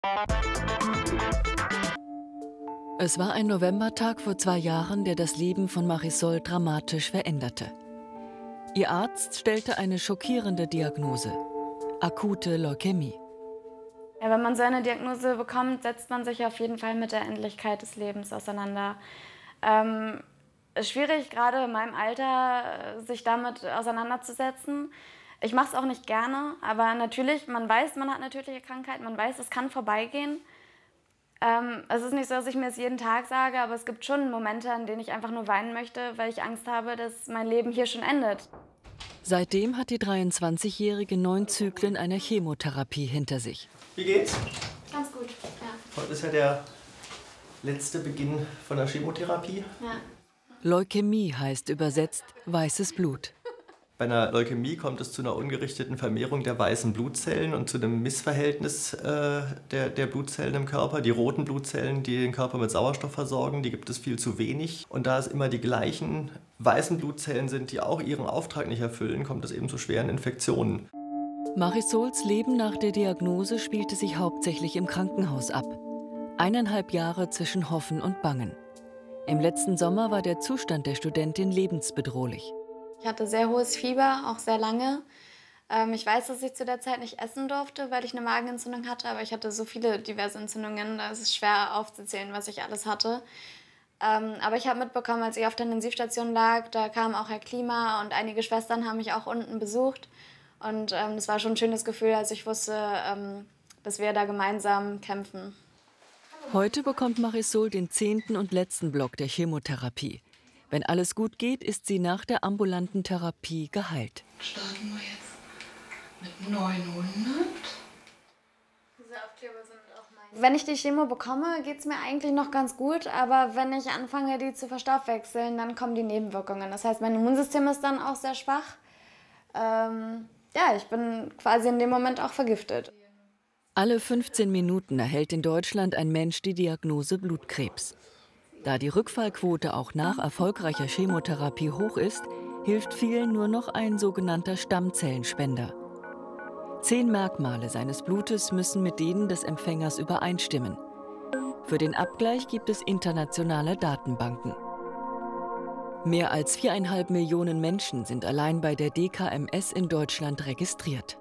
Es war ein Novembertag vor 2 Jahren, der das Leben von Marisol dramatisch veränderte. Ihr Arzt stellte eine schockierende Diagnose: akute Leukämie. Ja, wenn man so eine Diagnose bekommt, setzt man sich auf jeden Fall mit der Endlichkeit des Lebens auseinander. Ist schwierig, gerade in meinem Alter, sich damit auseinanderzusetzen. Ich mache es auch nicht gerne, aber natürlich, man weiß, man hat eine tödliche Krankheit, man weiß, es kann vorbeigehen. Es ist nicht so, dass ich mir es jeden Tag sage, aber es gibt schon Momente, in denen ich einfach nur weinen möchte, weil ich Angst habe, dass mein Leben hier schon endet. Seitdem hat die 23-Jährige 9 Zyklen einer Chemotherapie hinter sich. Wie geht's? Ganz gut, ja. Heute ist ja der letzte Beginn von der Chemotherapie. Ja. Leukämie heißt übersetzt weißes Blut. Bei einer Leukämie kommt es zu einer ungerichteten Vermehrung der weißen Blutzellen und zu einem Missverhältnis der Blutzellen im Körper. Die roten Blutzellen, die den Körper mit Sauerstoff versorgen, die gibt es viel zu wenig. Und da es immer die gleichen weißen Blutzellen sind, die auch ihren Auftrag nicht erfüllen, kommt es eben zu schweren Infektionen. Marisols Leben nach der Diagnose spielte sich hauptsächlich im Krankenhaus ab. 1,5 Jahre zwischen Hoffen und Bangen. Im letzten Sommer war der Zustand der Studentin lebensbedrohlich. Ich hatte sehr hohes Fieber, auch sehr lange. Ich weiß, dass ich zu der Zeit nicht essen durfte, weil ich eine Magenentzündung hatte, aber ich hatte so viele diverse Entzündungen, da ist es schwer aufzuzählen, was ich alles hatte. Aber ich habe mitbekommen, als ich auf der Intensivstation lag, da kam auch Herr Klima und einige Schwestern haben mich auch unten besucht. Und das war schon ein schönes Gefühl, als ich wusste, dass wir da gemeinsam kämpfen. Heute bekommt Marisol den 10. und letzten Block der Chemotherapie. Wenn alles gut geht, ist sie nach der ambulanten Therapie geheilt. Starten wir jetzt mit 900. Diese Aufkleber sind auch meine. Wenn ich die Chemo bekomme, geht es mir eigentlich noch ganz gut. Aber wenn ich anfange, die zu verstoffwechseln, dann kommen die Nebenwirkungen. Das heißt, mein Immunsystem ist dann auch sehr schwach. Ja, ich bin quasi in dem Moment auch vergiftet. Alle 15 Minuten erhält in Deutschland ein Mensch die Diagnose Blutkrebs. Da die Rückfallquote auch nach erfolgreicher Chemotherapie hoch ist, hilft vielen nur noch ein sogenannter Stammzellenspender. 10 Merkmale seines Blutes müssen mit denen des Empfängers übereinstimmen. Für den Abgleich gibt es internationale Datenbanken. Mehr als 4,5 Millionen Menschen sind allein bei der DKMS in Deutschland registriert.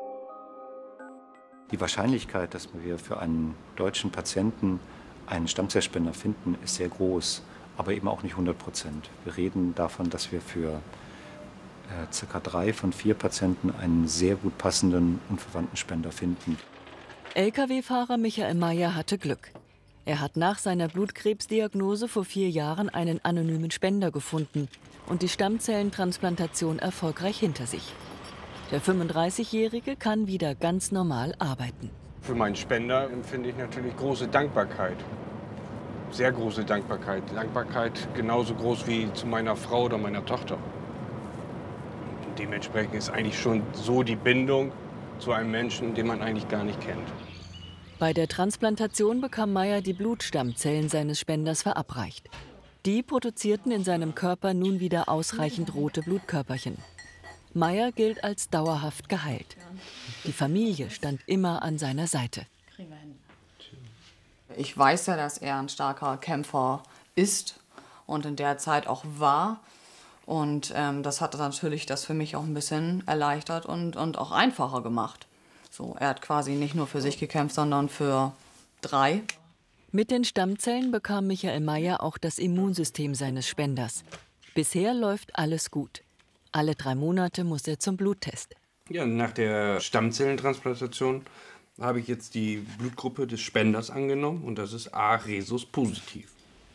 Die Wahrscheinlichkeit, dass wir für einen deutschen Patienten einen Stammzellspender finden, ist sehr groß, aber eben auch nicht 100%. Wir reden davon, dass wir für ca. 3 von 4 Patienten einen sehr gut passenden und verwandten Spender finden. Lkw-Fahrer Michael Meyer hatte Glück. Er hat nach seiner Blutkrebsdiagnose vor 4 Jahren einen anonymen Spender gefunden und die Stammzellentransplantation erfolgreich hinter sich. Der 35-Jährige kann wieder ganz normal arbeiten. Für meinen Spender empfinde ich natürlich große Dankbarkeit. Sehr große Dankbarkeit. Dankbarkeit genauso groß wie zu meiner Frau oder meiner Tochter. Und dementsprechend ist eigentlich schon so die Bindung zu einem Menschen, den man eigentlich gar nicht kennt. Bei der Transplantation bekam Meyer die Blutstammzellen seines Spenders verabreicht. Die produzierten in seinem Körper nun wieder ausreichend rote Blutkörperchen. Meyer gilt als dauerhaft geheilt. Die Familie stand immer an seiner Seite. Ich weiß ja, dass er ein starker Kämpfer ist und in der Zeit auch war. Und das hat natürlich das für mich auch ein bisschen erleichtert und auch einfacher gemacht. So, er hat quasi nicht nur für sich gekämpft, sondern für 3. Mit den Stammzellen bekam Michael Meyer auch das Immunsystem seines Spenders. Bisher läuft alles gut. Alle 3 Monate muss er zum Bluttest. Ja, nach der Stammzellentransplantation habe ich jetzt die Blutgruppe des Spenders angenommen und das ist A-Rhesus positiv.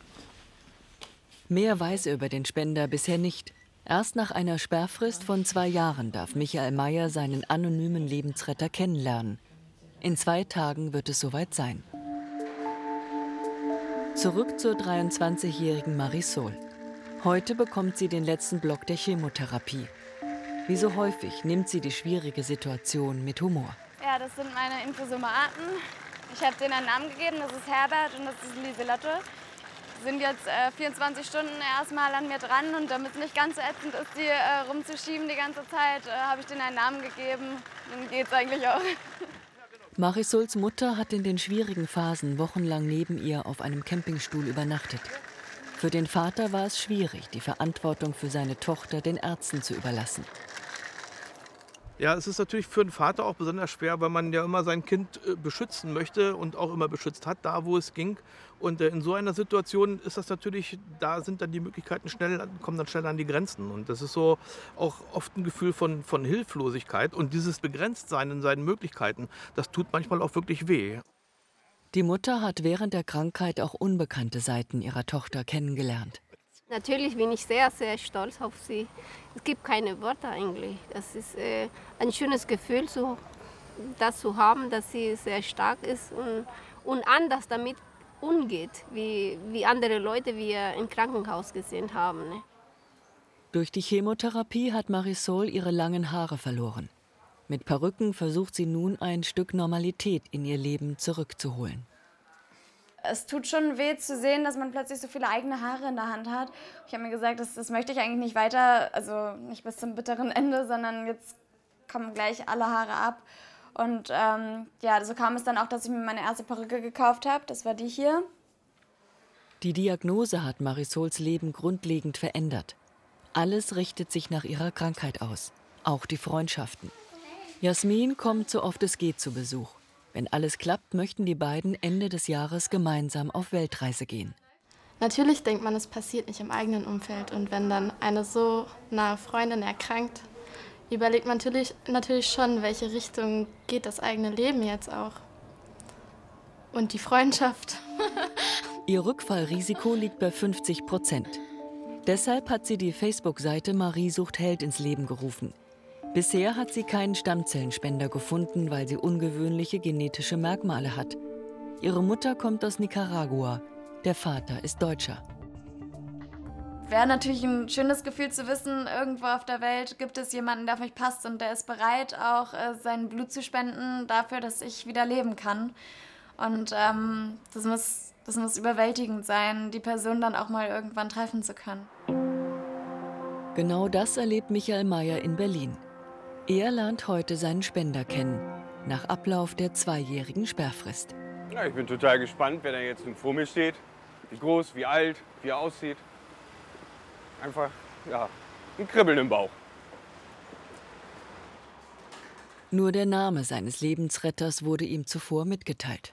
Mehr weiß er über den Spender bisher nicht. Erst nach einer Sperrfrist von 2 Jahren darf Michael Meyer seinen anonymen Lebensretter kennenlernen. In 2 Tagen wird es soweit sein. Zurück zur 23-jährigen Marisol. Heute bekommt sie den letzten Block der Chemotherapie. Wie so häufig nimmt sie die schwierige Situation mit Humor. Ja, das sind meine Infosomaten. Ich habe denen einen Namen gegeben, das ist Herbert und das ist Lieselotte. Die sind jetzt 24 Stunden erstmal an mir dran und damit es nicht ganz so ätzend ist, die rumzuschieben die ganze Zeit, habe ich denen einen Namen gegeben. Dann geht's eigentlich auch. Marisols Mutter hat in den schwierigen Phasen wochenlang neben ihr auf einem Campingstuhl übernachtet. Für den Vater war es schwierig, die Verantwortung für seine Tochter den Ärzten zu überlassen. Ja, es ist natürlich für den Vater auch besonders schwer, weil man ja immer sein Kind beschützen möchte und auch immer beschützt hat, da wo es ging. Und in so einer Situation ist das natürlich, da sind dann die Möglichkeiten kommen dann schnell an die Grenzen. Und das ist so auch oft ein Gefühl von Hilflosigkeit. Und dieses Begrenztsein in seinen Möglichkeiten, das tut manchmal auch wirklich weh. Die Mutter hat während der Krankheit auch unbekannte Seiten ihrer Tochter kennengelernt. Natürlich bin ich sehr, sehr stolz auf sie. Es gibt keine Worte eigentlich. Das ist ein schönes Gefühl, das zu haben, dass sie sehr stark ist und anders damit umgeht, wie andere Leute wir im Krankenhaus gesehen haben. Ne? Durch die Chemotherapie hat Marisol ihre langen Haare verloren. Mit Perücken versucht sie nun ein Stück Normalität in ihr Leben zurückzuholen. Es tut schon weh zu sehen, dass man plötzlich so viele eigene Haare in der Hand hat. Ich habe mir gesagt, das möchte ich eigentlich nicht weiter, also nicht bis zum bitteren Ende, sondern jetzt kommen gleich alle Haare ab. Und ja, so kam es dann auch, dass ich mir meine erste Perücke gekauft habe. Das war die hier. Die Diagnose hat Marisols Leben grundlegend verändert. Alles richtet sich nach ihrer Krankheit aus, auch die Freundschaften. Jasmin kommt so oft es geht zu Besuch. Wenn alles klappt, möchten die beiden Ende des Jahres gemeinsam auf Weltreise gehen. Natürlich denkt man, es passiert nicht im eigenen Umfeld. Und wenn dann eine so nahe Freundin erkrankt, überlegt man natürlich schon, welche Richtung geht das eigene Leben jetzt auch. Und die Freundschaft. Ihr Rückfallrisiko liegt bei 50%. Deshalb hat sie die Facebook-Seite Marie sucht Held ins Leben gerufen. Bisher hat sie keinen Stammzellenspender gefunden, weil sie ungewöhnliche genetische Merkmale hat. Ihre Mutter kommt aus Nicaragua, der Vater ist Deutscher. Wäre natürlich ein schönes Gefühl zu wissen, irgendwo auf der Welt gibt es jemanden, der auf mich passt und der ist bereit, auch sein Blut zu spenden dafür, dass ich wieder leben kann. Und das muss überwältigend sein, die Person dann auch mal irgendwann treffen zu können. Genau das erlebt Michael Meyer in Berlin. Er lernt heute seinen Spender kennen, nach Ablauf der 2-jährigen Sperrfrist. Ja, ich bin total gespannt, wer da jetzt vor mir steht. Wie groß, wie alt, wie er aussieht. Einfach, ja, ein Kribbeln im Bauch. Nur der Name seines Lebensretters wurde ihm zuvor mitgeteilt.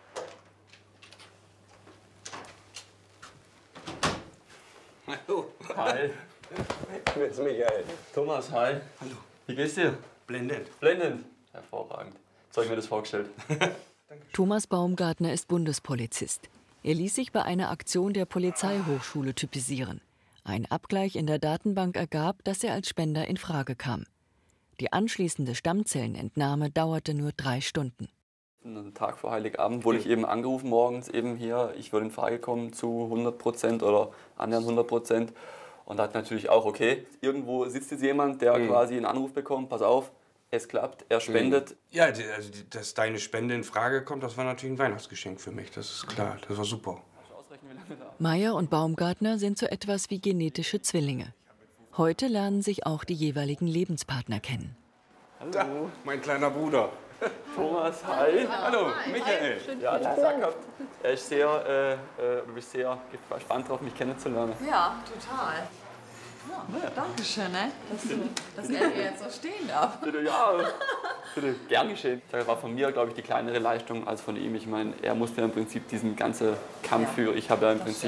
Hallo. Hi. Ich bin's Michael. Thomas, hi. Hallo. Wie geht's dir? Blendend. Blendend. Hervorragend. So habe ich mir das vorgestellt. Thomas Baumgartner ist Bundespolizist. Er ließ sich bei einer Aktion der Polizeihochschule typisieren. Ein Abgleich in der Datenbank ergab, dass er als Spender in Frage kam. Die anschließende Stammzellenentnahme dauerte nur 3 Stunden. Einen Tag vor Heiligabend wurde ich eben angerufen morgens, eben hier, ich würde in Frage kommen zu 100% oder annähernd 100%. Und da hat natürlich auch, okay, irgendwo sitzt jetzt jemand, der quasi einen Anruf bekommt, pass auf, es klappt, er spendet. Ja, also, dass deine Spende in Frage kommt, das war natürlich ein Weihnachtsgeschenk für mich, das ist klar, das war super. Meyer und Baumgartner sind so etwas wie genetische Zwillinge. Heute lernen sich auch die jeweiligen Lebenspartner kennen. Hallo. Da, mein kleiner Bruder. Thomas, hi. Hallo, Michael. Ja, das gesagt gehabt. Er ist du bist sehr gespannt darauf, mich kennenzulernen. Ja, total. Ja, danke schön, ne? dass er hier jetzt so stehen darf. Bitte, gern geschehen. Das war von mir, glaube ich, die kleinere Leistung als von ihm. Ich meine, er musste ja im Prinzip diesen ganzen Kampf führen. Ich habe ja im Prinzip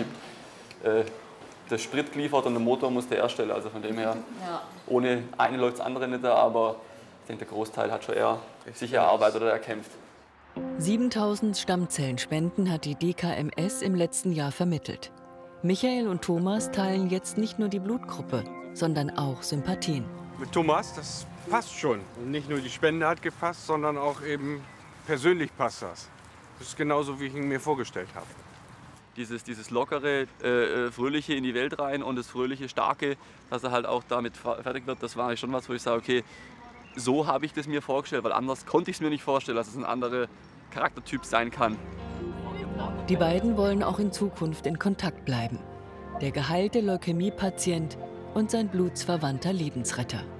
das Sprit geliefert und den Motor musste er erstellen. Also von dem her, ohne eine läuft das andere nicht da, aber ich denke, der Großteil hat schon eher sich erarbeitet oder erkämpft. 7000 Stammzellenspenden hat die DKMS im letzten Jahr vermittelt. Michael und Thomas teilen jetzt nicht nur die Blutgruppe, sondern auch Sympathien. Mit Thomas, das passt schon. Und nicht nur die Spende hat gepasst, sondern auch eben persönlich passt das. Das ist genauso, wie ich ihn mir vorgestellt habe. Dieses lockere, fröhliche in die Welt rein und das fröhliche, starke, dass er halt auch damit fertig wird, das war schon was, wo ich sage, okay, so habe ich das mir vorgestellt, weil anders konnte ich es mir nicht vorstellen, dass es ein anderer Charaktertyp sein kann. Die beiden wollen auch in Zukunft in Kontakt bleiben. Der geheilte Leukämiepatient und sein blutsverwandter Lebensretter.